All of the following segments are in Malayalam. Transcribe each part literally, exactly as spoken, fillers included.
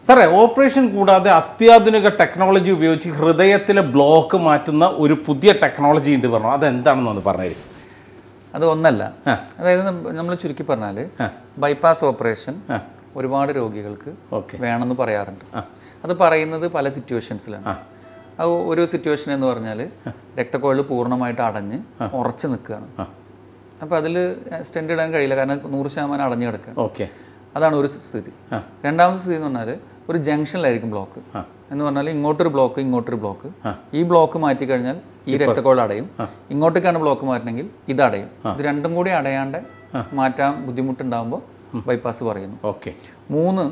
സാറേ, ഓപ്പറേഷൻ കൂടാതെ അത്യാധുനിക ടെക്നോളജി ഉപയോഗിച്ച് ഹൃദയത്തിലെ ബ്ലോക്ക് മാറ്റുന്ന ഒരു പുതിയ ടെക്നോളജി ഉണ്ട് പറഞ്ഞു, അതെന്താണെന്നൊന്ന് പറഞ്ഞുതരും. അത് ഒന്നല്ല, അതായത് നമ്മൾ ചുരുക്കി പറഞ്ഞാൽ ബൈപ്പാസ് ഓപ്പറേഷൻ ഒരുപാട് രോഗികൾക്ക് വേണമെന്ന് പറയാറുണ്ട്. അത് പറയുന്നത് പല സിറ്റുവേഷൻസിലാണ്. അത് ഒരു സിറ്റുവേഷൻ എന്ന് പറഞ്ഞാൽ രക്തക്കൊഴൽ പൂർണ്ണമായിട്ട് അടഞ്ഞ് ഉറച്ചു നിൽക്കുകയാണ്. അപ്പോൾ അതിൽ സ്റ്റെൻഡ് ഇടാൻ കഴിയില്ല, കാരണം നൂറ് ശതമാനം അടഞ്ഞു കിടക്കുകയാണ്. ഓക്കെ, അതാണ് ഒരു സ്ഥിതി. രണ്ടാമത്തെ സ്ഥിതി എന്ന് പറഞ്ഞാൽ ഒരു ജംഗ്ഷനിലായിരിക്കും ബ്ലോക്ക് എന്ന് പറഞ്ഞാൽ ഇങ്ങോട്ടൊരു ബ്ലോക്ക് ഇങ്ങോട്ടൊരു ബ്ലോക്ക്. ഈ ബ്ലോക്ക് മാറ്റി കഴിഞ്ഞാൽ ഈ രക്തക്കൊഴൽ അടയും. ഇങ്ങോട്ടേക്കാണ് ബ്ലോക്ക് മാറ്റണമെങ്കിൽ ഇത് അടയും. ഇത് രണ്ടും കൂടി അടയാണ്ട് മാറ്റാൻ ബുദ്ധിമുട്ടുണ്ടാകുമ്പോൾ ബൈപ്പാസ് പറയുന്നു. ഓക്കെ. മൂന്ന്,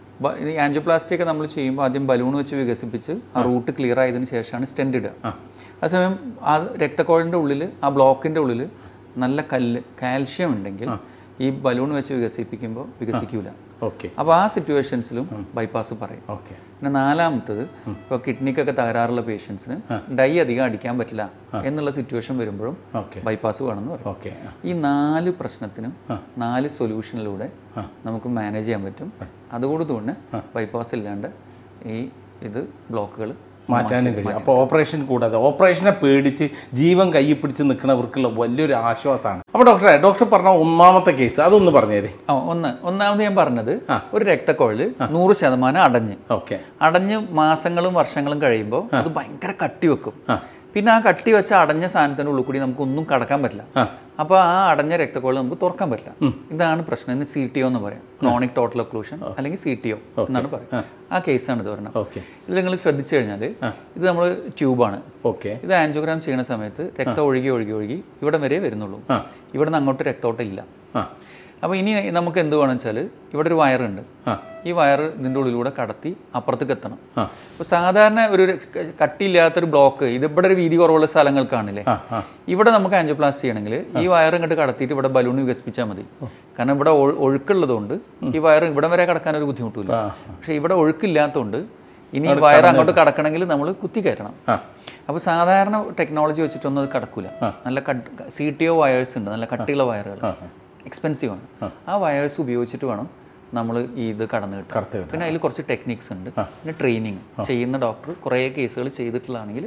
ഈ ആൻജിയോപ്ലാസ്റ്റി ഒക്കെ നമ്മൾ ചെയ്യുമ്പോൾ ആദ്യം ബലൂൺ വെച്ച് വികസിപ്പിച്ച് ആ റൂട്ട് ക്ലിയർ ആയതിനു ശേഷമാണ് സ്റ്റെൻഡ് ഇടുക. അതേസമയം ആ രക്തക്കൊഴലിൻ്റെ ഉള്ളിൽ ആ ബ്ലോക്കിൻ്റെ ഉള്ളിൽ നല്ല കല്ല് കാൽഷ്യം ഉണ്ടെങ്കിൽ ഈ ബലൂൺ വെച്ച് വികസിപ്പിക്കുമ്പോൾ വികസിക്കൂല. ഓക്കെ. അപ്പോൾ ആ സിറ്റുവേഷൻസിലും ബൈപ്പാസ് പറയും. ഓക്കെ. പിന്നെ നാലാമത്തത്, ഇപ്പോൾ കിഡ്നിക്കൊക്കെ തകരാറുള്ള പേഷ്യൻസിന് ഡൈ അധികം അടിക്കാൻ പറ്റില്ല എന്നുള്ള സിറ്റുവേഷൻ വരുമ്പോഴും ബൈപ്പാസ് വേണമെന്ന് പറയും. ഓക്കെ. ഈ നാല് പ്രശ്നത്തിനും നാല് സൊല്യൂഷനിലൂടെ നമുക്ക് മാനേജ് ചെയ്യാൻ പറ്റും. അതുകൊണ്ട് തന്നെ ബൈപ്പാസ് ഇല്ലാണ്ട് ഈ ഇത് ബ്ലോക്കുകൾ മാറ്റാനും കഴിയും. അപ്പോൾ ഓപ്പറേഷൻ കൂടാതെ ഓപ്പറേഷനെ പേടിച്ച് ജീവൻ കയ്യിൽ പിടിച്ച് നിൽക്കുന്നവർക്കുള്ള വലിയൊരു ആശ്വാസമാണ്. അപ്പോൾ ഡോക്ടറെ, ഡോക്ടർ പറഞ്ഞ ഒന്നാമത്തെ കേസ് അതൊന്ന് പറഞ്ഞേരെ. ആ ഒന്ന് ഒന്നാമത് ഞാൻ പറഞ്ഞത് ഒരു രക്തക്കൊഴൽ നൂറ് ശതമാനം അടഞ്ഞ് ഓക്കെ അടഞ്ഞ് മാസങ്ങളും വർഷങ്ങളും കഴിയുമ്പോൾ അത് ഭയങ്കര കട്ടി വെക്കും. പിന്നെ ആ കട്ടി വെച്ച അടഞ്ഞ സാധനത്തിൻ്റെ ഉള്ളിൽ കൂടി നമുക്ക് ഒന്നും കടക്കാൻ പറ്റില്ല. അപ്പോൾ ആ അടഞ്ഞ രക്തക്കൊഴൽ നമുക്ക് തുറക്കാൻ പറ്റില്ല. ഇതാണ് പ്രശ്നം. ഇതിന് സി ടി ഒ എന്ന് പറയാം, ക്രോണിക് ടോട്ടൽ ഒക്ലൂഷൻ അല്ലെങ്കിൽ സി ടി ഒ എന്നാണ് പറയുക. ആ കേസാണ് ഇത് പറഞ്ഞത്. ഇത് നിങ്ങൾ ശ്രദ്ധിച്ചു കഴിഞ്ഞാൽ ഇത് നമ്മൾ ട്യൂബാണ്. ഓക്കെ. ഇത് ആൻജിയോഗ്രാം ചെയ്യുന്ന സമയത്ത് രക്തം ഒഴുകി ഒഴുകി ഒഴുകി ഇവിടെ വരെ വരുന്നുള്ളൂ. ഇവിടെ നിന്ന് അങ്ങോട്ട് രക്തോട്ടം ഇല്ല. അപ്പോൾ ഇനി നമുക്ക് എന്ത് വേണമെന്ന് വെച്ചാൽ ഇവിടെ ഒരു വയറുണ്ട്. ഈ വയർ ഇതിൻ്റെ ഉള്ളിലൂടെ കടത്തി അപ്പുറത്തേക്ക് എത്തണം. അപ്പോൾ സാധാരണ ഒരു കട്ടിയില്ലാത്തൊരു ബ്ലോക്ക് ഇത് ഇവിടെ ഒരു വീതി കുറവുള്ള സ്ഥലങ്ങൾക്കാണില്ലേ, ഇവിടെ നമുക്ക് ആൻജിയോപ്ലാസ്റ്റി ചെയ്യണമെങ്കിൽ ഈ വയർ ഇങ്ങോട്ട് കടത്തിയിട്ട് ഇവിടെ ബലൂൺ വികസിപ്പിച്ചാൽ മതി. കാരണം ഇവിടെ ഒഴുക്കുള്ളതുകൊണ്ട് ഈ വയർ ഇവിടെ വരെ കടക്കാൻ ഒരു ബുദ്ധിമുട്ടില്ല. പക്ഷേ ഇവിടെ ഒഴുക്കില്ലാത്തതുകൊണ്ട് ഇനി ഈ വയർ അങ്ങോട്ട് കടക്കണമെങ്കിൽ നമ്മൾ കുത്തി കയറ്റണം. അപ്പോൾ സാധാരണ ടെക്നോളജി വെച്ചിട്ടൊന്നും അത് കടക്കില്ല. നല്ല സി ടി ഒ വയേഴ്സ് ഉണ്ട്, നല്ല കട്ടിയുള്ള വയറുകൾ, എക്സ്പെൻസീവ് ആണ്. ആ വയേഴ്സ് ഉപയോഗിച്ചിട്ട് വേണം നമ്മൾ ഈ ഇത് കടന്നു കിട്ടാൻ. പിന്നെ അതിൽ കുറച്ച് ടെക്നിക്സ് ഉണ്ട്. പിന്നെ ട്രെയിനിങ് ചെയ്യുന്ന ഡോക്ടർ കുറേ കേസുകൾ ചെയ്തിട്ടുള്ളതാണെങ്കിൽ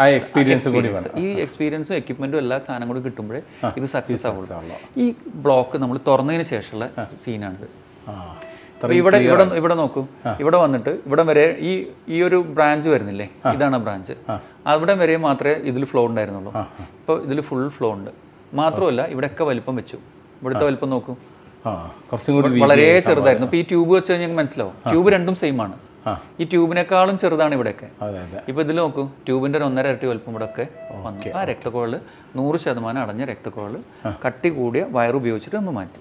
ഈ എക്സ്പീരിയൻസും എക്യുപ്മെൻറ്റും എല്ലാ സാധനം കൂടി കിട്ടുമ്പോഴേ ഇത് സക്സസ് ആവുള്ളൂ. ഈ ബ്ലോക്ക് നമ്മൾ തുറന്നതിന് ശേഷമുള്ള സീനാണിത്. അപ്പോൾ ഇവിടെ ഇവിടെ ഇവിടെ നോക്കൂ, ഇവിടെ വന്നിട്ട് ഇവിടെ വരെ ഈ ഈ ഒരു ബ്രാഞ്ച് വരുന്നില്ലേ, ഇതാണ് ബ്രാഞ്ച്. അവിടെ വരെ മാത്രമേ ഇതിൽ ഫ്ലോ ഉണ്ടായിരുന്നുള്ളൂ. ഇപ്പോൾ ഇതിൽ ഫുൾ ഫ്ലോ ഉണ്ട്. മാത്രമല്ല ഇവിടെയൊക്കെ വലിപ്പം വെച്ചു. ഇവിടുത്തെ വലിപ്പം നോക്കൂ, വളരെ ചെറുതായിരുന്നു. ഇപ്പോൾ ഈ ട്യൂബ് വെച്ച് കഴിഞ്ഞാൽ മനസ്സിലാവും, ട്യൂബ് രണ്ടും സെയിം ആണ്. ഈ ട്യൂബിനേക്കാളും ചെറുതാണ് ഇവിടെയൊക്കെ. ഇപ്പോൾ ഇതിൽ നോക്കൂ, ട്യൂബിൻ്റെ ഒരു ഒന്നര ഇരട്ടി വലിപ്പം ഇവിടെ ഒക്കെ വന്നു. ആ രക്തക്കൊഴൽ നൂറ് ശതമാനം അടഞ്ഞ രക്തക്കൊഴൽ കട്ടി കൂടിയ വയർ ഉപയോഗിച്ചിട്ട് നമ്മൾ മാറ്റി.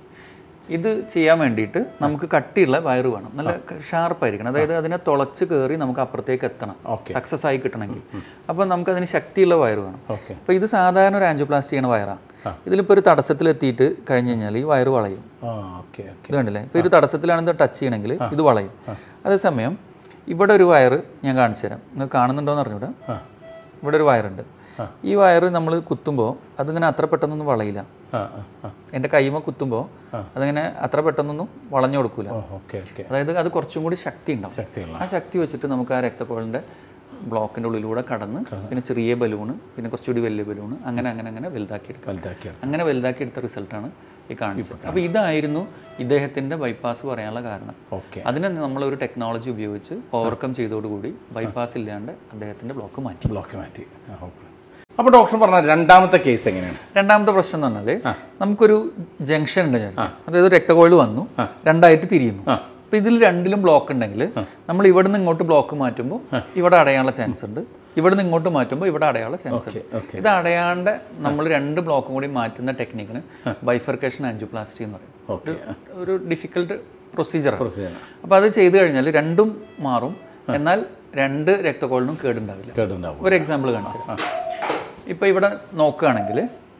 ഇത് ചെയ്യാൻ വേണ്ടിയിട്ട് നമുക്ക് കട്ടിയുള്ള വയറ് വേണം, നല്ല ഷാർപ്പായിരിക്കണം. അതായത് അതിനെ തുളച്ച് കയറി നമുക്ക് അപ്പുറത്തേക്ക് എത്തണം, സക്സസ് ആയി കിട്ടണമെങ്കിൽ. അപ്പോൾ നമുക്കതിന് ശക്തിയുള്ള വയറ് വേണം. അപ്പോൾ ഇത് സാധാരണ ഒരു ആൻജിയോപ്ലാസ്റ്റി ചെയ്യണ വയറാണ്. ഇതിലിപ്പോൾ ഒരു തടസ്സത്തിലെത്തിയിട്ട് കഴിഞ്ഞ് കഴിഞ്ഞാൽ ഈ വയറ് വളയും. ഇത് കണ്ടില്ലേ, ഇപ്പോൾ ഒരു തടസ്സത്തിലാണെന്ന് ടച്ച് ചെയ്യണമെങ്കിൽ ഇത് വളയും. അതേസമയം ഇവിടെ ഒരു വയറ് ഞാൻ കാണിച്ചു തരാം, നിങ്ങൾ കാണുന്നുണ്ടോയെന്ന് അറിഞ്ഞൂടാ. ഇവിടെ ഒരു വയറുണ്ട്. ഈ വയറ് നമ്മൾ കുത്തുമ്പോൾ അതിങ്ങനെ അത്ര പെട്ടെന്നൊന്നും വളയില്ല. എൻ്റെ കൈമ കുത്തുമ്പോൾ അതിങ്ങനെ അത്ര പെട്ടെന്നൊന്നും വളഞ്ഞു കൊടുക്കൂല. അതായത് അത് കുറച്ചും കൂടി ശക്തി ഉണ്ടാവും. ആ ശക്തി വെച്ചിട്ട് നമുക്ക് ആ രക്തക്കൊഴലിൻ്റെ ബ്ലോക്കിൻ്റെ ഉള്ളിലൂടെ കടന്ന് പിന്നെ ചെറിയ ബലൂണ്, പിന്നെ കുറച്ചുകൂടി വലിയ ബലൂണ്, അങ്ങനെ അങ്ങനെ അങ്ങനെ വലുതാക്കി എടുക്കാം. അങ്ങനെ വലുതാക്കി എടുത്ത റിസൾട്ടാണ് ഈ കാണിച്ചത്. അപ്പോൾ ഇതായിരുന്നു ഇദ്ദേഹത്തിൻ്റെ ബൈപ്പാസ് പറയാനുള്ള കാരണം. അതിനെ നമ്മളൊരു ടെക്നോളജി ഉപയോഗിച്ച് ഓവർകം ചെയ്തതോടുകൂടി ബൈപ്പാസ് ഇല്ലാണ്ട് അദ്ദേഹത്തിൻ്റെ ബ്ലോക്ക് മാറ്റി ബ്ലോക്ക് മാറ്റി അപ്പോൾ ഡോക്ടർ പറഞ്ഞ രണ്ടാമത്തെ കേസ് എങ്ങനെയാണ്? രണ്ടാമത്തെ പ്രശ്നം എന്ന് പറഞ്ഞാൽ നമുക്കൊരു ജംഗ്ഷൻ ഉണ്ട്, ഞാൻ അതായത് രക്തക്കൊഴൽ വന്നു രണ്ടായിട്ട് തിരിയുന്നു. അപ്പോൾ ഇതിൽ രണ്ടിലും ബ്ലോക്ക് ഉണ്ടെങ്കിൽ നമ്മൾ ഇവിടെ നിന്ന് ഇങ്ങോട്ട് ബ്ലോക്ക് മാറ്റുമ്പോൾ ഇവിടെ അടയാനുള്ള ചാൻസ് ഉണ്ട്, ഇവിടെ നിന്ന് ഇങ്ങോട്ട് മാറ്റുമ്പോൾ ഇവിടെ അടയാനുള്ള ചാൻസ് ഉണ്ട്. ഇത് അടയാണ്ട് നമ്മൾ രണ്ട് ബ്ലോക്കും കൂടി മാറ്റുന്ന ടെക്നിക്കിന് ബൈഫർക്കേഷൻ ആൻജിയോപ്ലാസ്റ്റി എന്ന് പറയും. ഒരു ഡിഫിക്കൽട്ട് പ്രൊസീജിയറാണ്. അപ്പോൾ അത് ചെയ്ത് കഴിഞ്ഞാൽ രണ്ടും മാറും, എന്നാൽ രണ്ട് രക്തക്കൊഴലിനും കേടുണ്ടാവില്ല. ഒരു എക്സാമ്പിൾ കാണിച്ചു. ഇപ്പോൾ ഇവിടെ നോക്കുകയാണെങ്കിൽ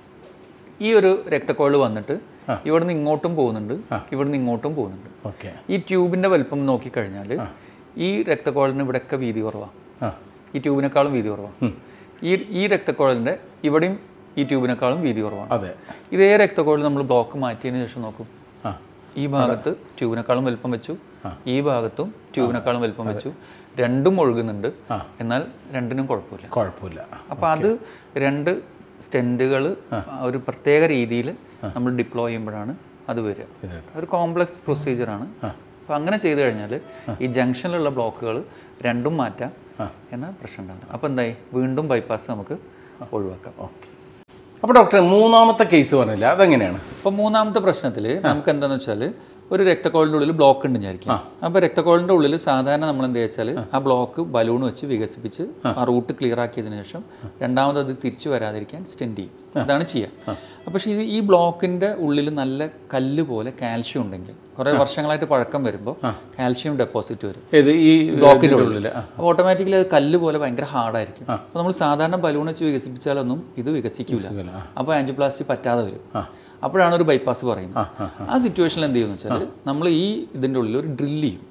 ഈ ഒരു രക്തക്കൊഴൽ വന്നിട്ട് ഇവിടുന്ന് ഇങ്ങോട്ടും പോകുന്നുണ്ട്, ഇവിടുന്ന് ഇങ്ങോട്ടും പോകുന്നുണ്ട്. ഈ ട്യൂബിൻ്റെ വലിപ്പം നോക്കിക്കഴിഞ്ഞാൽ ഈ രക്തക്കൊഴലിന് ഇവിടെയൊക്കെ വീതി കുറവാണ്, ഈ ട്യൂബിനേക്കാളും വീതി കുറവാണ്. ഈ ഈ രക്തക്കൊഴലിൻ്റെ ഇവിടെയും ഈ ട്യൂബിനേക്കാളും വീതി കുറവാണ്. അതെ, ഇതേ രക്തക്കൊഴൽ നമ്മൾ ബ്ലോക്ക് മാറ്റിയതിന് ശേഷം നോക്കും, ഈ ഭാഗത്ത് ട്യൂബിനേക്കാളും വലിപ്പം വെച്ചു, ഈ ഭാഗത്തും ട്യൂബിനേക്കാളും വലിപ്പം വെച്ചു, രണ്ടും ഒഴുകുന്നുണ്ട്, എന്നാൽ രണ്ടിനും കുഴപ്പമില്ല കുഴപ്പമില്ല അപ്പോൾ അത് രണ്ട് സ്റ്റെൻറ്റുകൾ ഒരു പ്രത്യേക രീതിയിൽ നമ്മൾ ഡിപ്ലോയ് ചെയ്യുമ്പോഴാണ് അത് വരിക. ഒരു കോംപ്ലക്സ് പ്രൊസീജിയറാണ്. അപ്പോൾ അങ്ങനെ ചെയ്തു കഴിഞ്ഞാൽ ഈ ജംഗ്ഷനിലുള്ള ബ്ലോക്കുകൾ രണ്ടും മാറ്റാം എന്ന പ്രശ്നം ഉണ്ടാവില്ല. അപ്പോൾ എന്തായി വീണ്ടും ബൈപ്പാസ് നമുക്ക് ഒഴിവാക്കാം. ഓക്കെ. അപ്പോൾ ഡോക്ടർ മൂന്നാമത്തെ കേസ് പറഞ്ഞില്ല, അതെങ്ങനെയാണ്? അപ്പോൾ മൂന്നാമത്തെ പ്രശ്നത്തിൽ നമുക്ക് എന്താണെന്ന് വെച്ചാൽ ഒരു രക്തക്കോളിൻ്റെ ഉള്ളിൽ ബ്ലോക്ക് ഉണ്ട് വിചാരിക്കാം. അപ്പോൾ രക്തക്കോളിൻ്റെ ഉള്ളിൽ സാധാരണ നമ്മൾ എന്താ വെച്ചാൽ ആ ബ്ലോക്ക് ബലൂൺ വെച്ച് വികസിപ്പിച്ച് ആ റൂട്ട് ക്ലിയർ ആക്കിയതിനു ശേഷം രണ്ടാമത് അത് തിരിച്ചു വരാതിരിക്കാൻ സ്റ്റെൻഡ് ചെയ്യും. ഇതാണ് ചെയ്യുക. പക്ഷേ ഇത് ഈ ബ്ലോക്കിൻ്റെ ഉള്ളിൽ നല്ല കല്ല് പോലെ കാൽഷ്യം ഉണ്ടെങ്കിൽ കുറേ വർഷങ്ങളായിട്ട് പഴക്കം വരുമ്പോൾ കാൽഷ്യം ഡെപ്പോസിറ്റ് വരും ഈ ബ്ലോക്കിൻ്റെ ഉള്ളിൽ. അപ്പോൾ ഓട്ടോമാറ്റിക്കലി അത് കല്ല് പോലെ ഭയങ്കര ഹാർഡായിരിക്കും. അപ്പോൾ നമ്മൾ സാധാരണ ബലൂൺ വെച്ച് വികസിപ്പിച്ചാലൊന്നും ഇത് വികസിക്കില്ല. അപ്പോൾ ആൻജിയോപ്ലാസ്റ്റി പറ്റാതെ വരും. അപ്പോഴാണ് ഒരു ബൈപ്പാസ് പറയുന്നത്. ആ സിറ്റുവേഷനിൽ എന്ത് ചെയ്യുമെന്ന് വെച്ചാൽ നമ്മൾ ഈ ഇതിൻ്റെ ഉള്ളിൽ ഒരു ഡ്രില്ല് ചെയ്യും.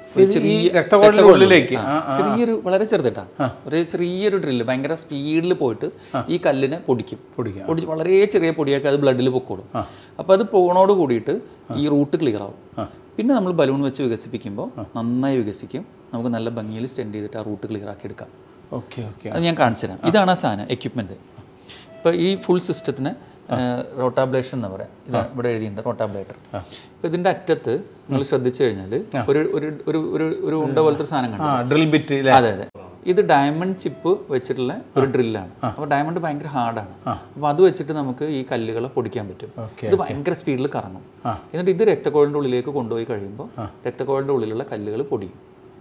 ചെറിയൊരു വളരെ ചെറുതിട്ടാ ഒരു ചെറിയൊരു ഡ്രില്ല് ഭയങ്കര സ്പീഡിൽ പോയിട്ട് ഈ കല്ലിനെ പൊടിക്കും. പൊടിച്ച് വളരെ ചെറിയ പൊടിയാക്കി അത് ബ്ലഡിൽ പൊക്കോളും. അപ്പോൾ അത് പോണോട് കൂടിയിട്ട് ഈ റൂട്ട് ക്ലിയർ ആവും. പിന്നെ നമ്മൾ ബലൂൺ വെച്ച് വികസിപ്പിക്കുമ്പോൾ നന്നായി വികസിക്കും. നമുക്ക് നല്ല ഭംഗിയിൽ സ്റ്റെൻഡ് ചെയ്തിട്ട് ആ റൂട്ട് ക്ലിയർ ആക്കി എടുക്കാം. ഓക്കെ ഓക്കെ അത് ഞാൻ കാണിച്ചു തരാം. ഇതാണ് ആ സാധനം, എക്യുപ്മെൻറ്റ്. ഇപ്പോൾ ഈ ഫുൾ സിസ്റ്റത്തിന് റോട്ടാബ്ലേഷൻ എന്ന് പറയാം. ഇത് ഇവിടെ എഴുതിയിട്ടുണ്ട് റോട്ടാബ്ലേറ്റർ. അപ്പോൾ ഇതിൻ്റെ അറ്റത്ത് നിങ്ങൾ ശ്രദ്ധിച്ചു കഴിഞ്ഞാൽ ഒരു ഒരു ഒരു ഒരു ഉണ്ട പോലത്തെ ഒരു സാധനം കണ്ടു, ഡ്രിൽ ബിറ്റ്. അതെ അതെ, ഇത് ഡയമണ്ട് ചിപ്പ് വെച്ചിട്ടുള്ള ഒരു ഡ്രില്ലാണ്. അപ്പോൾ ഡയമണ്ട് ഭയങ്കര ഹാർഡാണ്. അപ്പോൾ അത് വെച്ചിട്ട് നമുക്ക് ഈ കല്ലുകളെ പൊടിക്കാൻ പറ്റും. ഇത് ഭയങ്കര സ്പീഡിൽ കറങ്ങും. എന്നിട്ട് ഇത് രക്തക്കോളിൻ്റെ ഉള്ളിലേക്ക് കൊണ്ടുപോയി കഴിയുമ്പോൾ രക്തക്കോളിൻ്റെ ഉള്ളിലുള്ള കല്ലുകൾ പൊടിയും.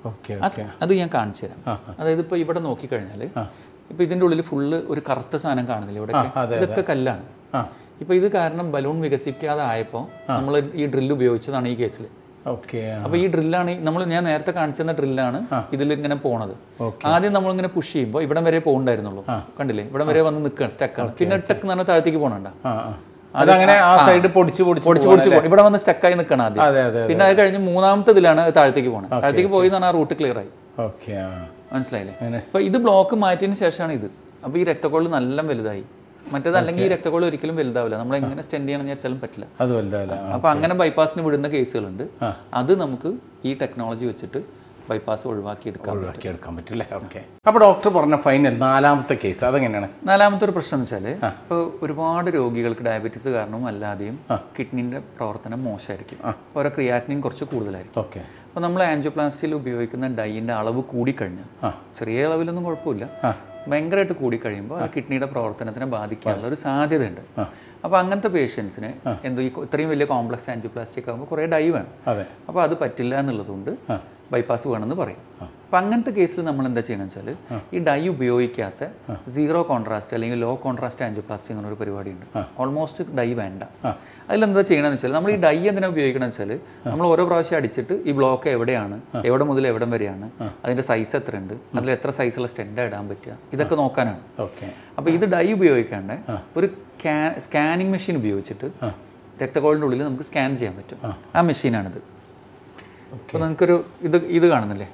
അത് ഞാൻ കാണിച്ചു തരാം. അതായത് ഇപ്പോൾ ഇവിടെ നോക്കിക്കഴിഞ്ഞാൽ ഇപ്പോൾ ഇതിൻ്റെ ഉള്ളിൽ ഫുള്ള് ഒരു കറുത്ത സാധനം കാണുന്നില്ല, ഇവിടെ ഇതൊക്കെ കല്ലാണ്. ഇപ്പോൾ ഇത് കാരണം ബലൂൺ വികസിക്കാതെ ആയപ്പോൾ നമ്മൾ ഈ ഡ്രില്ല് ഉപയോഗിച്ചതാണ് ഈ കേസിൽ. ഓക്കെ. അപ്പോൾ ഈ ഡ്രില്ലാണ് നമ്മൾ ഞാൻ നേരത്തെ കാണിച്ചെന്ന ഡ്രില്ലാണ് ഇതിൽ ഇങ്ങനെ പോണത്. ആദ്യം നമ്മളിങ്ങനെ പുഷ് ചെയ്യുമ്പോൾ ഇവിടം വരെ പോകണ്ടായിരുന്നുള്ളൂ, കണ്ടില്ലേ? ഇവിടം വരെ വന്ന് നിൽക്കുകയാണ്, സ്റ്റക്കാണ്. പിന്നെ ടെക്ക് എന്ന് പറഞ്ഞാൽ താഴത്തേക്ക് പോകണ്ട, അതങ്ങനെ ആ സൈഡ് പൊടിച്ച് പൊടിച്ച് പൊടിച്ച് പൊടിച്ച് പോകും. ഇവിടെ വന്ന് സ്റ്റക്കായി നിൽക്കണം ആദ്യം. പിന്നെ അത് കഴിഞ്ഞ് മൂന്നാമത്തെ ഇതിലാണ് താഴത്തേക്ക് പോകുന്നത്. താഴത്തേക്ക് പോയി എന്ന് പറഞ്ഞാൽ ആ റൂട്ട് ക്ലിയർ ആയി. മനസ്സിലായില്ലേ? അപ്പോൾ ഇത് ബ്ലോക്ക് മാറ്റിയതിന് ശേഷമാണ് ഇത്. അപ്പോൾ ഈ രക്തക്കോള് നല്ല വലുതായി. മറ്റേത് അല്ലെങ്കിൽ ഈ രക്തക്കോള് ഒരിക്കലും വലുതാവില്ല. നമ്മൾ എങ്ങനെ സ്റ്റെൻഡ് ചെയ്യണമെന്ന് വിചാരിച്ചാലും പറ്റില്ല. അത് വലുതാവില്ല. അപ്പോൾ അങ്ങനെ ബൈപ്പാസിന് വിടുന്ന കേസുകളുണ്ട്. അത് നമുക്ക് ഈ ടെക്നോളജി വെച്ചിട്ട് ബൈപ്പാസ് ഒഴിവാക്കിയെടുക്കാൻ ഒഴിവാക്കിയെടുക്കാൻ പറ്റില്ല. ഓക്കെ. അപ്പോൾ ഡോക്ടർ പറഞ്ഞ ഫൈനൽ നാലാമത്തെ കേസ് അതെങ്ങനെയാണ്? നാലാമത്തെ ഒരു പ്രശ്നം എന്ന് വെച്ചാൽ ഇപ്പോൾ ഒരുപാട് രോഗികൾക്ക് ഡയബറ്റീസ് കാരണവും അല്ലാതെയും കിഡ്നിൻ്റെ പ്രവർത്തനം മോശമായിരിക്കും. ഓരോ ക്രിയാറ്റിനിൻ കുറച്ച് കൂടുതലായിരിക്കും. ഓക്കെ. അപ്പോൾ നമ്മൾ ആൻജിയോപ്ലാസ്റ്റിയിൽ ഉപയോഗിക്കുന്ന ഡൈൻ്റെ അളവ് കൂടിക്കഴിഞ്ഞാൽ, ചെറിയ അളവിലൊന്നും കുഴപ്പമില്ല, ഭയങ്കരമായിട്ട് കൂടിക്കഴിയുമ്പോൾ അത് കിഡ്നിയുടെ പ്രവർത്തനത്തിനെ ബാധിക്കാനുള്ള ഒരു സാധ്യതയുണ്ട്. അപ്പോൾ അങ്ങനത്തെ പേഷ്യൻസിന് എന്തോ ഈ ഇത്രയും വലിയ കോംപ്ലക്സ് ആൻജിയോപ്ലാസ്റ്റിക് ആകുമ്പോൾ കുറേ ഡൈ വേണം. അപ്പോൾ അത് പറ്റില്ല എന്നുള്ളതുകൊണ്ട് ബൈപ്പാസ് വേണമെന്ന് പറയും. അപ്പം അങ്ങനത്തെ കേസിൽ നമ്മൾ എന്താ ചെയ്യണമെന്ന് വെച്ചാൽ ഈ ഡൈ ഉപയോഗിക്കാത്ത സീറോ കോൺട്രാസ്റ്റ് അല്ലെങ്കിൽ ലോ കോൺട്രാസ്റ്റ് ആൻജിയോപ്ലാസ്റ്റി അങ്ങനെ ഒരു പരിപാടിയുണ്ട്. ഓൾമോസ്റ്റ് ഡൈ വേണ്ട. അതിലെന്താ ചെയ്യണമെന്ന് വെച്ചാൽ നമ്മൾ ഈ ഡൈ എന്തിനാ ഉപയോഗിക്കണമെന്ന് വെച്ചാൽ നമ്മൾ ഓരോ പ്രാവശ്യം അടിച്ചിട്ട് ഈ ബ്ലോക്ക് എവിടെയാണ്, എവിടെ മുതൽ എവിടം വരെയാണ്, അതിൻ്റെ സൈസ് എത്ര ഉണ്ട്, അതിൽ എത്ര സൈസുള്ള സ്റ്റെൻഡാണ് ഇടാൻ പറ്റുക, ഇതൊക്കെ നോക്കാനാണ്. അപ്പോൾ ഇത് ഡൈ ഉപയോഗിക്കാണ്ട് ഒരു സ്കാനിങ് മെഷീൻ ഉപയോഗിച്ചിട്ട് രക്തക്കോളിൻ്റെ ഉള്ളിൽ നമുക്ക് സ്കാൻ ചെയ്യാൻ പറ്റും. ആ മെഷീനാണിത്. അപ്പോൾ നിങ്ങൾക്കൊരു ഇത് ഇത് കാണുന്നില്ലേ?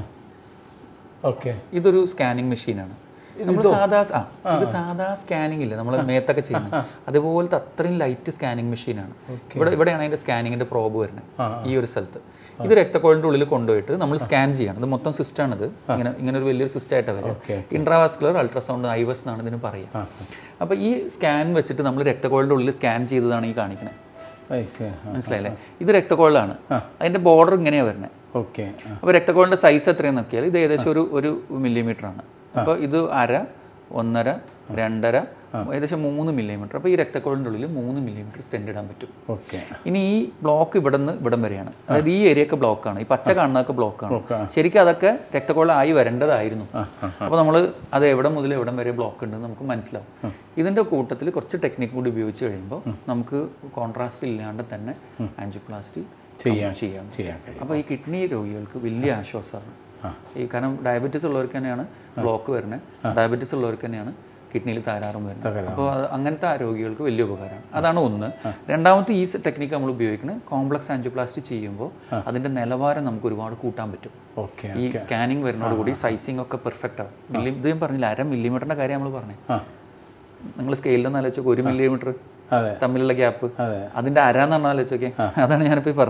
ഓക്കെ. ഇതൊരു സ്കാനിങ് മെഷീനാണ്. നമ്മൾ സാധാ ആ ഇത് സാധാ സ്കാനിങ് ഇല്ല നമ്മൾ മേത്തൊക്കെ ചെയ്യുന്നത് അതുപോലത്തെ അത്രയും ലൈറ്റ് സ്കാനിങ് മെഷീനാണ്. ഇവിടെ ഇവിടെയാണ് അതിൻ്റെ സ്കാനിങ്ങിൻ്റെ പ്രോബ് വരുന്നത്, ഈ ഒരു സ്ഥലത്ത്. ഇത് രക്തക്കോളിൻ്റെ ഉള്ളിൽ കൊണ്ടുപോയിട്ട് നമ്മൾ സ്കാൻ ചെയ്യണം. ഇത് മൊത്തം സിസ്റ്റമാണിത്. ഇങ്ങനെ ഇങ്ങനെ ഒരു വലിയൊരു സിസ്റ്റമായിട്ട് വരും. ഇൻട്രാവാസ്കുലർ അൾട്രാസൗണ്ട് ഐവസ് എന്നാണ് ഇതിന് പറയുക. അപ്പോൾ ഈ സ്കാൻ വെച്ചിട്ട് നമ്മൾ രക്തക്കോളിൻ്റെ ഉള്ളിൽ സ്കാൻ ചെയ്തതാണ് ഈ കാണിക്കുന്നത്. മനസ്സിലായില്ലേ? ഇത് രക്തക്കോളാണ്. അതിൻ്റെ ബോർഡർ ഇങ്ങനെയാണ് വരുന്നത്. ഓക്കെ. അപ്പോൾ രക്തക്കോളിൻ്റെ സൈസ് എത്രയെന്ന് നോക്കിയാൽ ഇത് ഏകദേശം ഒരു ഒരു മില്ലിമീറ്ററാണ്. അപ്പോൾ ഇത് അര, ഒന്നര, രണ്ടര, ഏകദേശം മൂന്ന് മില്ലിമീറ്റർ. അപ്പോൾ ഈ രക്തക്കോളിൻ്റെ ഉള്ളിൽ മൂന്ന് മില്ലിമീറ്റർ സ്റ്റെൻഡ് ഇടാൻ പറ്റും. ഓക്കെ. ഇനി ഈ ബ്ലോക്ക് ഇവിടെ നിന്ന് ഇവിടം വരെയാണ്. അതായത് ഈ ഏരിയയൊക്കെ ബ്ലോക്കാണ്, ഈ പച്ച കാണുന്നതൊക്കെ ബ്ലോക്കാണ്. ശരിക്കും അതൊക്കെ രക്തക്കോളായി വരേണ്ടതായിരുന്നു. അപ്പോൾ നമ്മൾ അത് എവിടെ മുതൽ എവിടം വരെ ബ്ലോക്ക് ഉണ്ടെന്ന് നമുക്ക് മനസ്സിലാവും. ഇതിൻ്റെ കൂട്ടത്തിൽ കുറച്ച് ടെക്നിക്ക് കൂടി ഉപയോഗിച്ച് കഴിയുമ്പോൾ നമുക്ക് കോൺട്രാസ്റ്റ് ഇല്ലാണ്ട് തന്നെ ആൻജിയോപ്ലാസ്റ്റി ചെയ്യാൻ ചെയ്യാം ചെയ്യാൻ കഴിയും. അപ്പോൾ ഈ കിഡ്നി രോഗികൾക്ക് വലിയ ആശ്വാസമാണ്. ഈ കാരണം ഡയബറ്റീസ് ഉള്ളവർക്ക് തന്നെയാണ് ബ്ലോക്ക് വരുന്നത്, ഡയബറ്റീസ് ഉള്ളവർക്ക് തന്നെയാണ് കിഡ്നിയിൽ തകരാറും വരുന്നത്. അപ്പോൾ അത് അങ്ങനത്തെ രോഗികൾക്ക് വലിയ ഉപകാരമാണ്. അതാണ് ഒന്ന്. രണ്ടാമത്തെ ഈ ടെക്നിക്ക് നമ്മൾ ഉപയോഗിക്കുന്നത് കോംപ്ലക്സ് ആൻജിയോപ്ലാസ്റ്റി ചെയ്യുമ്പോൾ അതിൻ്റെ നിലവാരം നമുക്ക് ഒരുപാട് കൂട്ടാൻ പറ്റും. ഈ സ്കാനിങ് വരുന്നതോടുകൂടി സൈസിങ് ഒക്കെ പെർഫെക്റ്റ് ആവും. മില്ലി ഇത് ഞാൻ പറഞ്ഞില്ല, അര മില്ലിമീറ്ററിൻ്റെ കാര്യം നമ്മൾ പറഞ്ഞേ. നിങ്ങൾ സ്കെയിലൊന്നും ആലോചിച്ച് ഒരു മില്ലിമീറ്റർ തമ്മിലുള്ള ഗ്യാപ്പ്, അതിൻ്റെ അര എന്ന് പറഞ്ഞാൽ ആലോചിച്ചോക്കെ. അതാണ് ഞാനിപ്പോൾ പറഞ്ഞത്.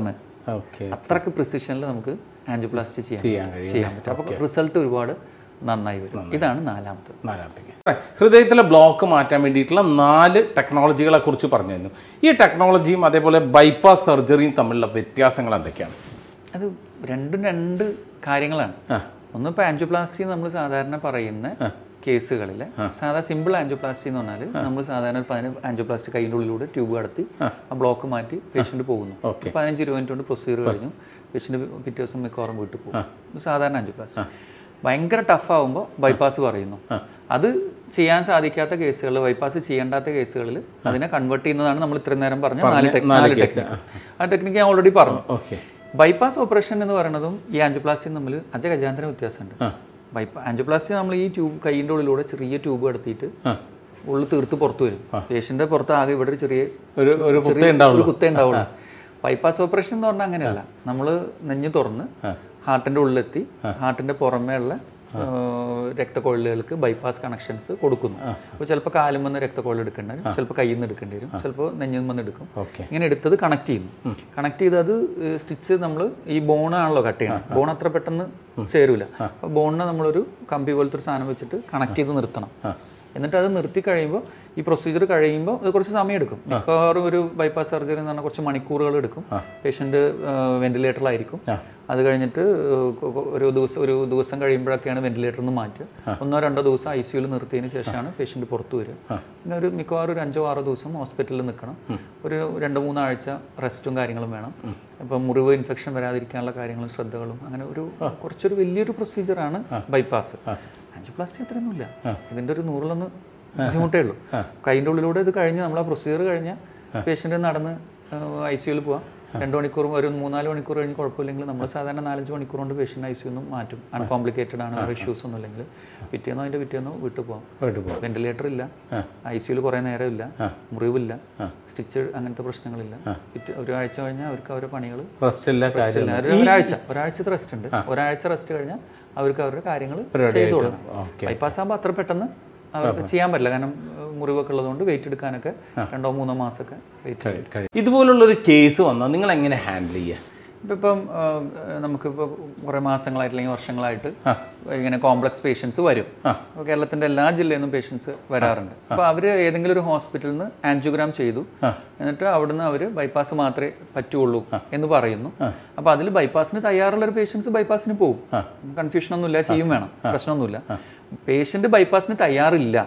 ഓക്കെ. അത്രക്ക് പ്രിസിഷനിൽ നമുക്ക് ആൻജിയോപ്ലാസ്റ്റി ചെയ്യാൻ ചെയ്യാൻ പറ്റും. അപ്പോൾ റിസൾട്ട് ഒരുപാട് നന്നായി വരും. ഇതാണ് നാലാമത്തെ നാലാമത്തെ കേസ്. ഹൃദയത്തിലെ ബ്ലോക്ക് മാറ്റാൻ വേണ്ടിയിട്ടുള്ള നാല് ടെക്നോളജികളെ കുറിച്ച് പറഞ്ഞിരുന്നു. ഈ ടെക്നോളജിയും അതേപോലെ ബൈപ്പാസ് സർജറിയും തമ്മിലുള്ള വ്യത്യാസങ്ങൾ എന്തൊക്കെയാണ്? അത് രണ്ടും രണ്ട് കാര്യങ്ങളാണ്. ഒന്ന് ഇപ്പോൾ ആൻജിയോപ്ലാസ്റ്റി നമ്മൾ സാധാരണ പറയുന്ന കേസുകളിൽ സാധാ സിമ്പിൾ ആൻജിയോപ്ലാസ്റ്റി എന്ന് പറഞ്ഞാൽ നമ്മൾ സാധാരണ ഒരു പതിനഞ്ച് ആൻജിയോപ്ലാസ്റ്റി കൈൻ്റെ ഉള്ളിലൂടെ ട്യൂബ് കടത്തി ആ ബ്ലോക്ക് മാറ്റി പേഷ്യൻ്റ് പോകുന്നു. പതിനഞ്ച് ഇരുപത് മിനിറ്റ് കൊണ്ട് പ്രൊസീജിയർ കഴിഞ്ഞു, പേഷ്യൻ്റ് പിറ്റേ ദിവസം മിക്കവാറും വീട്ടിൽ പോകും. സാധാരണ ആൻജിയോപ്ലാസ്റ്റി. ഭയങ്കര ടഫ് ആകുമ്പോൾ ബൈപ്പാസ് പറയുന്നു. അത് ചെയ്യാൻ സാധിക്കാത്ത കേസുകളിൽ, ബൈപ്പാസ് ചെയ്യേണ്ടാത്ത കേസുകളിൽ അതിനെ കൺവേർട്ട് ചെയ്യുന്നതാണ് നമ്മൾ ഇത്രയും നേരം പറഞ്ഞ നാല് നാല് ടെക്നിക്ക്. ആ ടെക്നിക്ക് ഞാൻ ഓൾറെഡി പറഞ്ഞു. ബൈപ്പാസ് ഓപ്പറേഷൻ എന്ന് പറയുന്നതും ഈ ആൻജിയോപ്ലാസ്റ്റിയും തമ്മിൽ അജഗജാന്തര വ്യത്യാസമുണ്ട്. ബൈപ്പാ ആൻജിയോപ്ലാസ്റ്റി നമ്മൾ ഈ ട്യൂബ് കൈയിൻ്റെ ഉള്ളിലൂടെ ചെറിയ ട്യൂബ് കടത്തിയിട്ട് ഉള്ളിൽ തീർത്ത് പുറത്ത് വരും. പേഷ്യൻ്റെ പുറത്ത് ആകെ ഇവിടെ ഒരു ചെറിയ ഒരു കുത്തേ ഉണ്ടാവുള്ളൂ. ബൈപ്പാസ് ഓപ്പറേഷൻ എന്ന് പറഞ്ഞാൽ അങ്ങനെയല്ല. നമ്മൾ നെഞ്ഞ് തുറന്ന് ഹാർട്ടിൻ്റെ ഉള്ളിലെത്തി ഹാർട്ടിൻ്റെ പുറമേ ഉള്ള രക്തക്കൊഴലുകൾക്ക് ബൈപ്പാസ് കണക്ഷൻസ് കൊടുക്കുന്നു. അപ്പോൾ ചിലപ്പോൾ കാലും വന്ന് രക്തക്കൊഴൽ എടുക്കേണ്ടി വരും, ചിലപ്പോൾ കയ്യിൽ നിന്ന് എടുക്കേണ്ടി വരും, ചിലപ്പോൾ നെഞ്ഞിൽ നിന്ന് എടുക്കും. ഇങ്ങനെ എടുത്തത് കണക്ട് ചെയ്യുന്നു. കണക്ട് ചെയ്ത് അത് സ്റ്റിച്ച് നമ്മൾ ഈ ബോണാണല്ലോ കട്ട് ചെയ്യണം. ബോൺ അത്ര പെട്ടെന്ന് ചേരൂല. അപ്പോൾ ബോണിനെ നമ്മളൊരു കമ്പി പോലത്തെ ഒരു സാധനം വെച്ചിട്ട് കണക്ട് ചെയ്ത് നിർത്തണം. എന്നിട്ട് അത് നിർത്തി കഴിയുമ്പോൾ ഈ പ്രൊസീജിയർ കഴിയുമ്പോൾ അത് കുറച്ച് സമയം എടുക്കും. മിക്കവാറും ഒരു ബൈപ്പാസ് സർജറി എന്ന് പറഞ്ഞാൽ കുറച്ച് മണിക്കൂറുകൾ എടുക്കും. പേഷ്യൻ്റ് വെന്റിലേറ്ററിലായിരിക്കും. അത് കഴിഞ്ഞിട്ട് ഒരു ദിവസം ഒരു ദിവസം കഴിയുമ്പോഴൊക്കെയാണ് വെന്റിലേറ്ററിൽ നിന്ന് മാറ്റുക. ഒന്നോ രണ്ടോ ദിവസം ഐ സിയുയിൽ നിർത്തിയതിന് ശേഷമാണ് പേഷ്യൻ്റ് പുറത്ത് വരിക. പിന്നെ ഒരു മിക്കവാറും ഒരു അഞ്ചോ ആറോ ദിവസം ഹോസ്പിറ്റലിൽ നിൽക്കണം. ഒരു രണ്ട് മൂന്നാഴ്ച റെസ്റ്റും കാര്യങ്ങളും വേണം. ഇപ്പം മുറിവ് ഇൻഫെക്ഷൻ വരാതിരിക്കാനുള്ള കാര്യങ്ങളും ശ്രദ്ധകളും അങ്ങനെ ഒരു കുറച്ചൊരു വലിയൊരു പ്രൊസീജിയറാണ് ബൈപ്പാസ്. ആൻജിയോപ്ലാസ്റ്റി അത്രയൊന്നുമില്ല. ഇതിൻ്റെ ഒരു നൂറിലൊന്ന് ബുദ്ധിമുട്ടേ ഉള്ളൂ. കൈൻ്റെ ഉള്ളിലൂടെ ഇത് കഴിഞ്ഞ് നമ്മൾ ആ പ്രൊസീജിയർ കഴിഞ്ഞാൽ പേഷ്യൻ്റ് നടന്ന് ഐ സിയുയിൽ പോവാം. രണ്ട് മണിക്കൂർ ഒരു മൂന്നാല് മണിക്കൂർ കഴിഞ്ഞ് കുഴപ്പമില്ലെങ്കിൽ നമ്മൾ സാധാരണ നാലഞ്ച് മണിക്കൂർ കൊണ്ട് പേഷ്യൻ്റ് ഐ സിയിൽ നിന്നും മാറ്റും. അൺകോംപ്ലിക്കേറ്റഡ് ആണ്, വേറെ ഇഷ്യൂസ് ഒന്നും ഇല്ലെങ്കിൽ പിറ്റേന്നോ അതിൻ്റെ പിറ്റേന്നോ വീട്ടിൽ പോകാം. വെന്റിലേറ്റർ ഇല്ല, ഐ സിയുയിൽ കുറേ നേരം ഇല്ല, മുറിവില്ല, സ്റ്റിച്ച് അങ്ങനത്തെ പ്രശ്നങ്ങളില്ല. പിറ്റേ ഒരാഴ്ച കഴിഞ്ഞാൽ അവർക്ക് അവരുടെ പണികൾ റെസ്റ്റ് ഇല്ല. ഒരാഴ്ച ഒരാഴ്ചത്തെ റെസ്റ്റ് ഉണ്ട്. ഒരാഴ്ച റെസ്റ്റ് കഴിഞ്ഞാൽ അവർക്ക് അവരുടെ കാര്യങ്ങൾ ചെയ്തു തുടങ്ങും. ബൈപ്പാസ് ആകുമ്പോൾ അത്ര പെട്ടെന്ന് അവർക്ക് ചെയ്യാൻ പറ്റില്ല. കാരണം മുറിവൊക്കെ ഉള്ളതുകൊണ്ട് വെയിറ്റ് എടുക്കാനൊക്കെ രണ്ടോ മൂന്നോ മാസമൊക്കെ വെയിറ്റ്. ഇതുപോലുള്ളൊരു കേസ് വന്നാൽ നിങ്ങൾ എങ്ങനെ ഹാൻഡിൽ ചെയ്യുക? ഇപ്പം ഇപ്പം നമുക്കിപ്പോൾ കുറേ മാസങ്ങളായിട്ട് അല്ലെങ്കിൽ വർഷങ്ങളായിട്ട് ഇങ്ങനെ കോംപ്ലക്സ് പേഷ്യൻസ് വരും. അപ്പോൾ കേരളത്തിൻ്റെ എല്ലാ ജില്ലയിൽ നിന്നും പേഷ്യൻസ് വരാറുണ്ട്. അപ്പോൾ അവർ ഏതെങ്കിലും ഒരു ഹോസ്പിറ്റലിൽ നിന്ന് ആൻജിയോഗ്രാം ചെയ്തു, എന്നിട്ട് അവിടുന്ന് അവർ ബൈപ്പാസ് മാത്രമേ പറ്റുള്ളൂ എന്ന് പറയുന്നു. അപ്പോൾ അതിൽ ബൈപ്പാസിന് തയ്യാറുള്ള ഒരു പേഷ്യൻസ് ബൈപ്പാസിന് പോകും. കൺഫ്യൂഷനൊന്നുമില്ല, ചെയ്യും വേണം, പ്രശ്നമൊന്നുമില്ല. പേഷ്യൻ്റ് ബൈപ്പാസിന് തയ്യാറില്ല,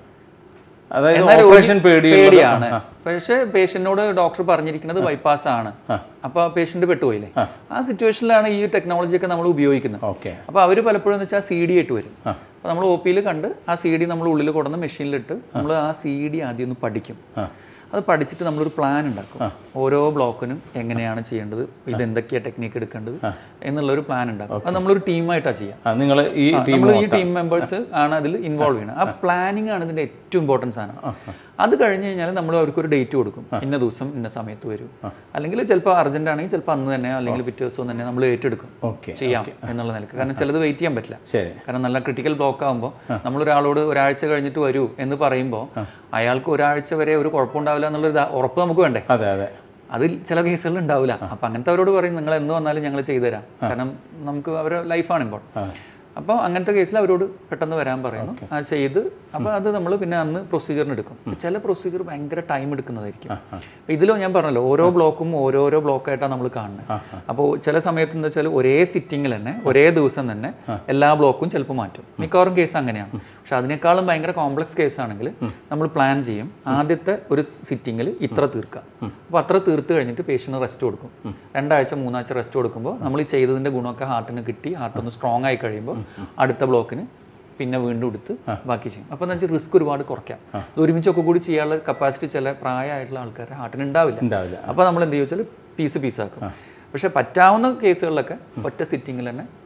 പേടിയാണ്. പക്ഷേ പേഷ്യന്റിനോട് ഡോക്ടർ പറഞ്ഞിരിക്കുന്നത് ബൈപ്പാസ് ആണ്. അപ്പൊ പേഷ്യന്റ് പെട്ടുപോയില്ലേ? ആ സിറ്റുവേഷനിലാണ് ഈ ടെക്നോളജിയൊക്കെ നമ്മൾ ഉപയോഗിക്കുന്നത്. അപ്പൊ അവര് പലപ്പോഴും എന്ന് വെച്ചാൽ സി ഡി ആയിട്ട് വരും. അപ്പൊ നമ്മൾ ഒ പിയിൽ കണ്ട് ആ സി ഡി നമ്മൾ ഉള്ളിൽ കൊടുന്ന് മെഷീനിലിട്ട് നമ്മൾ ആ സി ഡി ആദ്യം ഒന്ന് പഠിക്കും. അത് പഠിച്ചിട്ട് നമ്മളൊരു പ്ലാൻ ഉണ്ടാക്കും. ഓരോ ബ്ലോക്കിനും എങ്ങനെയാണ് ചെയ്യേണ്ടത്, ഇത് എന്തൊക്കെയാണ് ടെക്നിക്ക് എടുക്കേണ്ടത് എന്നുള്ളൊരു പ്ലാൻ ഉണ്ടാക്കും. അത് നമ്മളൊരു ടീമായിട്ടാണ് ചെയ്യുക. നിങ്ങൾ ഈ നമ്മൾ ഈ ടീം മെമ്പേഴ്സ് ആണ് അതിൽ ഇൻവോൾവ് ചെയ്യുന്നത്. ആ പ്ലാനിങ് ആണ് ഇതിൻ്റെ ഏറ്റവും ഇമ്പോർട്ടൻസ് ആണ്. അത് കഴിഞ്ഞ് കഴിഞ്ഞാൽ നമ്മൾ അവർക്കൊരു ഡേറ്റ് കൊടുക്കും. ഇന്ന ദിവസം ഇന്ന സമയത്ത് വരും. അല്ലെങ്കിൽ ചിലപ്പോൾ അർജന്റ് ആണെങ്കിൽ ചിലപ്പോൾ അന്ന് തന്നെ അല്ലെങ്കിൽ പിറ്റേ ദിവസം തന്നെ നമ്മൾ ഏറ്റെടുക്കും ചെയ്യാം എന്നുള്ള നിലക്ക്. കാരണം ചിലത് വെയിറ്റ് ചെയ്യാൻ പറ്റില്ല. കാരണം നല്ല ക്രിട്ടിക്കൽ ബ്ലോക്ക് ആകുമ്പോൾ നമ്മളൊരാളോട് ഒരാഴ്ച കഴിഞ്ഞിട്ട് വരൂ എന്ന് പറയുമ്പോൾ അയാൾക്ക് ഒരാഴ്ച വരെ ഒരു കുഴപ്പമുണ്ടാവില്ല എന്നുള്ളൊരു ഉറപ്പ് നമുക്ക് വേണ്ടേ? അതെ അതെ. അതിൽ ചില കേസുകളിൽ ഉണ്ടാവില്ല. അപ്പം അങ്ങനത്തെ അവരോട് പറയും നിങ്ങൾ എന്ന് വന്നാലും ഞങ്ങൾ ചെയ്തുതരാം. കാരണം നമുക്ക് അവരുടെ ലൈഫാണ് ഇമ്പോർട്ടൻറ്റ്. അപ്പോൾ അങ്ങനത്തെ കേസിൽ അവരോട് പെട്ടെന്ന് വരാൻ പറയുന്നു. അത് ചെയ്ത് അപ്പോൾ അത് നമ്മൾ പിന്നെ അന്ന് പ്രൊസീജിയറിന് എടുക്കും. ചില പ്രൊസീജിയർ ഭയങ്കര ടൈം എടുക്കുന്നതായിരിക്കും. അപ്പോൾ ഇതിലോ ഞാൻ പറഞ്ഞല്ലോ ഓരോ ബ്ലോക്കും ഓരോരോ ബ്ലോക്കായിട്ടാണ് നമ്മൾ കാണുന്നത്. അപ്പോൾ ചില സമയത്ത് എന്താ വെച്ചാൽ ഒരേ സിറ്റിങ്ങിൽ തന്നെ ഒരേ ദിവസം തന്നെ എല്ലാ ബ്ലോക്കും ചിലപ്പോൾ മാറ്റും. മിക്കവാറും കേസ് അങ്ങനെയാണ്. പക്ഷെ അതിനേക്കാളും ഭയങ്കര കോംപ്ലക്സ് കേസാണെങ്കിൽ നമ്മൾ പ്ലാൻ ചെയ്യും. ആദ്യത്തെ ഒരു സിറ്റിങ്ങിൽ ഇത്ര തീർക്കാം. അപ്പോൾ അത്ര തീർത്ത് കഴിഞ്ഞിട്ട് പേഷ്യന് റെസ്റ്റ് കൊടുക്കും. രണ്ടാഴ്ച മൂന്നാഴ്ച റെസ്റ്റ് കൊടുക്കുമ്പോൾ നമ്മൾ ഈ ചെയ്തതിൻ്റെ ഗുണമൊക്കെ ഹാർട്ടിന് കിട്ടി, ഹാർട്ടൊന്ന് സ്ട്രോങ് ആയി കഴിയുമ്പോൾ അടുത്ത ബ്ലോക്കിന് പിന്നെ വീണ്ടും എടുത്ത് ബാക്കി ചെയ്യും. അപ്പോൾ എന്താ വെച്ചാൽ റിസ്ക് ഒരുപാട് കുറയ്ക്കാം. ഇത് ഒരുമിച്ചൊക്കെ കൂടി ചെയ്യാനുള്ള കപ്പാസിറ്റി ചില പ്രായമായിട്ടുള്ള ആൾക്കാരുടെ ഹാർട്ടിന് ഉണ്ടാവില്ല. അപ്പോൾ നമ്മൾ എന്ത് ചെയ്യുക വെച്ചാൽ പീസ് പീസാക്കും. പക്ഷെ പറ്റാവുന്ന കേസുകളിലൊക്കെ ഒറ്റ സിറ്റിങ്ങിൽ തന്നെ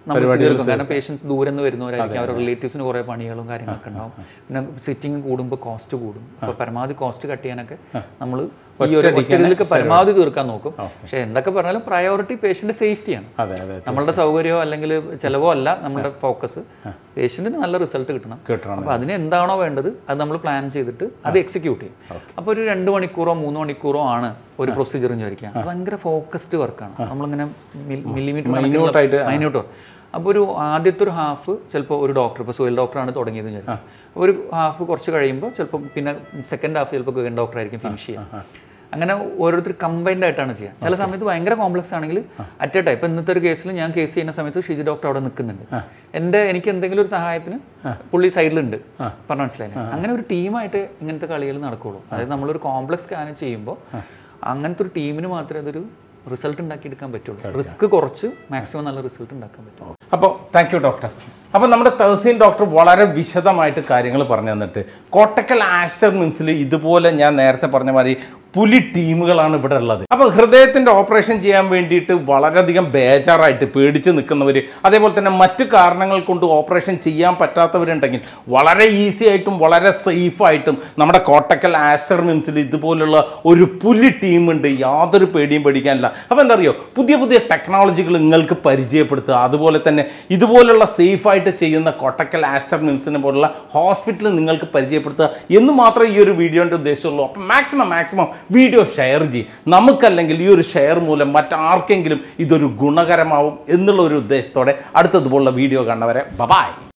നമ്മൾ തീർക്കും. കാരണം പേഷ്യൻസ് ദൂരെ നിന്ന് വരുന്നവരായിരിക്കും, അവരുടെ റിലേറ്റീവ്സിന് കുറേ പണികളും കാര്യങ്ങളൊക്കെ ഉണ്ടാവും. പിന്നെ സിറ്റിംഗ് കൂടുമ്പോൾ കോസ്റ്റ് കൂടും. അപ്പോൾ പരമാവധി കോസ്റ്റ് കട്ട് ചെയ്യാനൊക്കെ നമ്മൾ ഈ ഒരു ഒറ്റതിലൊക്കെ പരമാവധി തീർക്കാൻ നോക്കും. പക്ഷേ എന്തൊക്കെ പറഞ്ഞാലും പ്രയോറിറ്റി പേഷ്യൻ്റെ സേഫ്റ്റിയാണ്. നമ്മളുടെ സൗകര്യമോ അല്ലെങ്കിൽ ചിലവോ അല്ല നമ്മുടെ ഫോക്കസ്. പേഷ്യൻറ്റിന് നല്ല റിസൾട്ട് കിട്ടണം. അപ്പോൾ അതിന് എന്താണോ വേണ്ടത് അത് നമ്മൾ പ്ലാൻ ചെയ്തിട്ട് അത് എക്സിക്യൂട്ട് ചെയ്യും. അപ്പോൾ ഒരു രണ്ട് മണിക്കൂറോ മൂന്ന് മണിക്കൂറോ ആണ് ഒരു പ്രൊസീജിയർ എന്ന് ചോദിക്കാം. അത് ഭയങ്കര ഫോക്കസ്ഡ് വർക്കാണ്. നമ്മളിങ്ങനെ മില്ലിമീറ്റർ മൈന്യൂട്ടോ. അപ്പോൾ ഒരു ആദ്യത്തെ ഒരു ഹാഫ് ചിലപ്പോൾ ഒരു ഡോക്ടർ, ഇപ്പോൾ സോയിൽ ഡോക്ടറാണ് തുടങ്ങിയതെന്ന് ചോദിക്കാം, ഒരു ഹാഫ് കുറച്ച് കഴിയുമ്പോൾ ചിലപ്പോൾ പിന്നെ സെക്കൻഡ് ഹാഫ് ചിലപ്പോൾ ഗവൺ ഡോക്ടർ ആയിരിക്കും ഫിനിഷ് ചെയ്യുക. അങ്ങനെ ഓരോരുത്തർ കമ്പൈൻഡ് ആയിട്ടാണ് ചെയ്യുക. ചില സമയത്ത് ഭയങ്കര കോംപ്ലക്സ് ആണെങ്കിൽ അറ്റ് എ ടൈം, ഇപ്പോൾ ഇന്നത്തെ ഒരു കേസിൽ ഞാൻ കേസ് ചെയ്യുന്ന സമയത്ത് ഷിജി ഡോക്ടർ അവിടെ നിൽക്കുന്നുണ്ട്. എൻ്റെ എനിക്ക് എന്തെങ്കിലും ഒരു സഹായത്തിന് പുള്ളി സൈഡിലുണ്ട്. പറഞ്ഞ മനസ്സിലായില്ലേ? അങ്ങനെ ഒരു ടീമായിട്ട് ഇങ്ങനത്തെ കളികൾ നടക്കുകയുള്ളൂ. അതായത് നമ്മളൊരു കോംപ്ലക്സ് സ്കാൻ ചെയ്യുമ്പോൾ അങ്ങനത്തെ ഒരു ടീമിന് മാത്രമേ അതൊരു റിസൾട്ട് ഉണ്ടാക്കിയെടുക്കാൻ പറ്റുള്ളൂ. റിസ്ക് കുറച്ച് മാക്സിമം നല്ല റിസൾട്ട് ഉണ്ടാക്കാൻ പറ്റും. അപ്പോൾ താങ്ക് യു ഡോക്ടർ. അപ്പോൾ നമ്മുടെ തഹസീൻ ഡോക്ടർ വളരെ വിശദമായിട്ട് കാര്യങ്ങൾ പറഞ്ഞു തന്നിട്ട് കോട്ടക്കൽ ആസ്റ്റർ മിംസിൽ ഇതുപോലെ ഞാൻ നേരത്തെ പറഞ്ഞ മാതിരി പുലി ടീമുകളാണ് ഇവിടെ ഉള്ളത്. അപ്പോൾ ഹൃദയത്തിൻ്റെ ഓപ്പറേഷൻ ചെയ്യാൻ വേണ്ടിയിട്ട് വളരെയധികം ബേജാറായിട്ട് പേടിച്ച് നിൽക്കുന്നവർ, അതേപോലെ തന്നെ മറ്റു കാരണങ്ങൾ കൊണ്ട് ഓപ്പറേഷൻ ചെയ്യാൻ പറ്റാത്തവരുണ്ടെങ്കിൽ വളരെ ഈസി ആയിട്ടും വളരെ സേഫായിട്ടും നമ്മുടെ കോട്ടക്കൽ ആസ്റ്റർ മിംസിൽ ഇതുപോലുള്ള ഒരു പുലി ടീമുണ്ട്. യാതൊരു പേടിയും പേടിക്കാനില്ല. അപ്പോൾ എന്താ അറിയോ, പുതിയ പുതിയ ടെക്നോളജികൾ നിങ്ങൾക്ക് പരിചയപ്പെടുത്തുക, അതുപോലെ തന്നെ ഇതുപോലുള്ള സേഫായിട്ട് ചെയ്യുന്ന കോട്ടക്കൽ ആസ്റ്റർ മിംസിനെ പോലുള്ള ഹോസ്പിറ്റൽ നിങ്ങൾക്ക് പരിചയപ്പെടുത്തുക എന്ന് മാത്രമേ ഈ ഒരു വീഡിയോൻ്റെ ഉദ്ദേശമുള്ളൂ. അപ്പം മാക്സിമം മാക്സിമം വീഡിയോ ഷെയർ ചെയ്യും. നമുക്കല്ലെങ്കിൽ ഈ ഒരു ഷെയർ മൂലം മറ്റാർക്കെങ്കിലും ഇതൊരു ഗുണകരമാവും എന്നുള്ള ഒരു ഉദ്ദേശത്തോടെ അടുത്തതുപോലുള്ള വീഡിയോ കാണുന്നവരെ ബൈ.